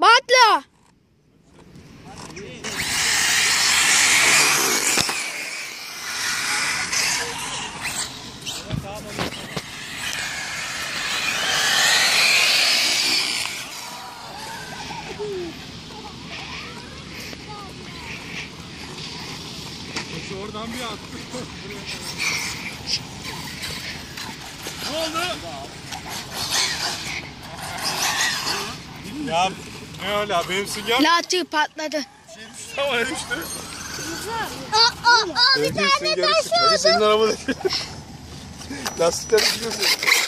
Batla. Oradan bir attı. Ne oldu? Ya ne öyle abi, benim sünger Lastiği patladı. havaya düştü. Bir tane taş var. Senin arabada lastikler düşüyorsun.